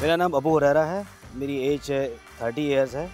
मेरा नाम अबू हुरैरा है। मेरी एज 30 इयर्स है।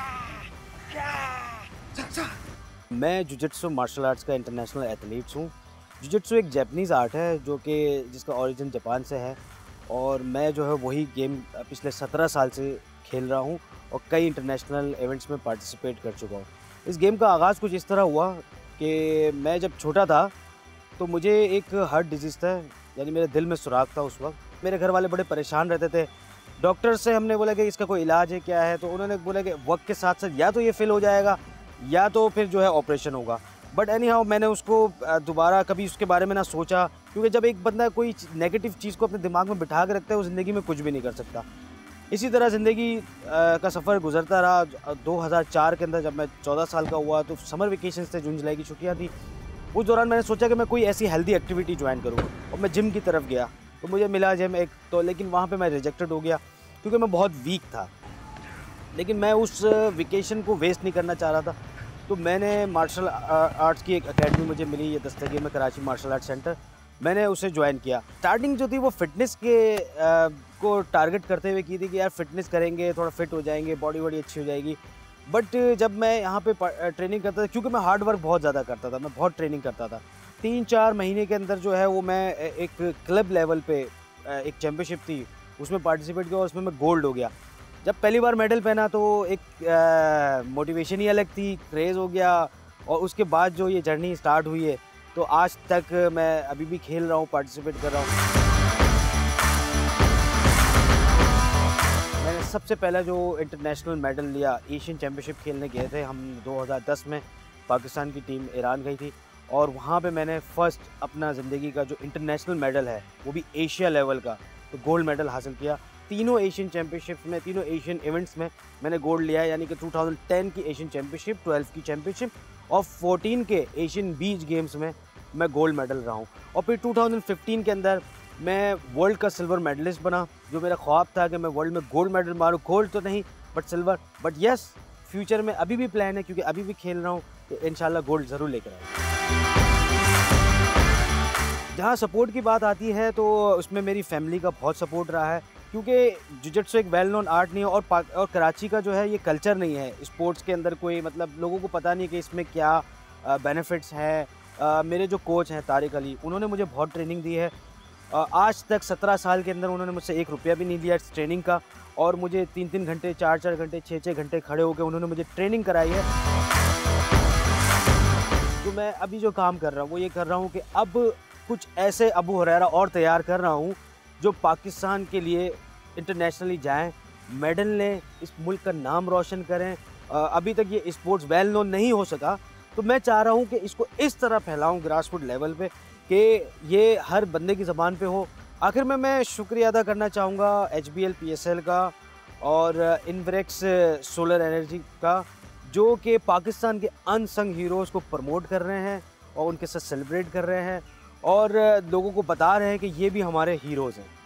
मैं जुजित्सु मार्शल आर्ट्स का इंटरनेशनल एथलीट्स हूँ। जुजित्सु एक जापानीज़ आर्ट है जो कि जिसका ओरिजिन जापान से है और मैं जो है वही गेम पिछले 17 साल से खेल रहा हूँ और कई इंटरनेशनल इवेंट्स में पार्टिसिपेट कर चुका हूँ। इस गेम का आगाज़ कुछ इस तरह हुआ कि मैं जब छोटा था तो मुझे एक हार्ट डिजीज़ था, यानी मेरे दिल में सुराख था उस वक़्त। मेरे घर वाले बड़े परेशान रहते थे। डॉक्टर से हमने बोला कि इसका कोई इलाज है, क्या है? तो उन्होंने बोला कि वक़्त के साथ-साथ या तो ये फ़ेल हो जाएगा या तो फिर जो है ऑपरेशन होगा। बट एनी हाउ मैंने उसको दोबारा कभी उसके बारे में ना सोचा, क्योंकि जब एक बंदा कोई नेगेटिव चीज़ को अपने दिमाग में बिठा के रखता है, वो ज़िंदगी में कुछ भी नहीं कर सकता। इसी तरह ज़िंदगी का सफ़र गुज़रता रहा। 2004 के अंदर जब मैं 14 साल का हुआ तो समर वेकेशंस थे, जून-जुलाई की छुट्टियाँ थी। उस दौरान मैंने सोचा कि मैं कोई ऐसी हेल्दी एक्टिविटी जॉइन करूँ और मैं जिम की तरफ गया। तो मुझे मिला जिम एक तो, लेकिन वहाँ पे मैं रिजेक्टेड हो गया क्योंकि मैं बहुत वीक था। लेकिन मैं उस वेकेशन को वेस्ट नहीं करना चाह रहा था। तो मैंने मार्शल आर्ट्स की एक अकेडमी मुझे मिली, ये दस्तगीर में, कराची मार्शल आर्ट सेंटर। मैंने उसे जॉइन किया। स्टार्टिंग जो थी वो फ़िटनेस के को टारगेट करते हुए की थी कि यार फ़िटनेस करेंगे, थोड़ा फिट हो जाएँगे, बॉडी वॉडी अच्छी हो जाएगी। बट जब मैं यहाँ पे ट्रेनिंग करता था, क्योंकि मैं हार्ड वर्क बहुत ज़्यादा करता था, मैं बहुत ट्रेनिंग करता था। 3-4 महीने के अंदर जो है वो मैं एक क्लब लेवल पे एक चैम्पियनशिप थी, उसमें पार्टिसिपेट किया और उसमें मैं गोल्ड हो गया। जब पहली बार मेडल पहना तो एक मोटिवेशन ही अलग थी, क्रेज़ हो गया और उसके बाद जो ये जर्नी स्टार्ट हुई है, तो आज तक मैं अभी भी खेल रहा हूँ, पार्टिसिपेट कर रहा हूँ। मैंने सबसे पहला जो इंटरनेशनल मेडल लिया, एशियन चैम्पियनशिप खेलने गए थे हम 2010 में। पाकिस्तान की टीम ईरान गई थी और वहाँ पे मैंने फ़र्स्ट अपना ज़िंदगी का जो इंटरनेशनल मेडल है, वो भी एशिया लेवल का, तो गोल्ड मेडल हासिल किया। तीनों एशियन चैम्पियनशिप्स में, तीनों एशियन इवेंट्स में मैंने गोल्ड लिया है, यानी कि 2010 की एशियन चैम्पियनशिप, 12 की चैम्पियनशिप और 14 के एशियन बीच गेम्स में मैं गोल्ड मेडल रहा हूँ। और फिर 2015 के अंदर मैं वर्ल्ड का सिल्वर मेडलिस्ट बना। जो मेरा ख्वाब था कि मैं वर्ल्ड में गोल्ड मेडल मारूँ, गोल्ड तो नहीं but silver. But yes, future में अभी भी प्लान है, क्योंकि अभी भी खेल रहा हूँ, तो इंशाल्लाह गोल्ड ज़रूर लेकर आऊँगा। जहाँ सपोर्ट की बात आती है तो उसमें मेरी फैमिली का बहुत सपोर्ट रहा है, क्योंकि जुजित्सु एक वेल नोन आर्ट नहीं है और कराची का जो है ये कल्चर नहीं है स्पोर्ट्स के अंदर। कोई मतलब लोगों को पता नहीं कि इसमें क्या बेनिफिट्स हैं। मेरे जो कोच हैं तारिक अली, उन्होंने मुझे बहुत ट्रेनिंग दी है। आज तक 17 साल के अंदर उन्होंने मुझसे 1 रुपया भी नहीं लिया इस ट्रेनिंग का, और मुझे 3-3 घंटे, 4-4 घंटे, 6-6 घंटे खड़े होकर उन्होंने मुझे ट्रेनिंग कराई है। तो मैं अभी जो काम कर रहा हूँ वो ये कर रहा हूँ कि अब कुछ ऐसे अबू हुरैरा और तैयार कर रहा हूँ जो पाकिस्तान के लिए इंटरनेशनली जाएं, मेडल लें, इस मुल्क का नाम रोशन करें। अभी तक ये स्पोर्ट्स वेल नोन नहीं हो सका, तो मैं चाह रहा हूँ कि इसको इस तरह फैलाऊँ ग्रास रूट लेवल पे कि ये हर बंदे की ज़बान पे हो। आखिर में मैं शुक्रिया अदा करना चाहूँगा HBL PSL का और इन्वेरेक्स सोलर एनर्जी का, जो कि पाकिस्तान के अनसंग हीरोज़ को प्रमोट कर रहे हैं और उनके साथ सेलिब्रेट कर रहे हैं और लोगों को बता रहे हैं कि ये भी हमारे हीरोज़ हैं।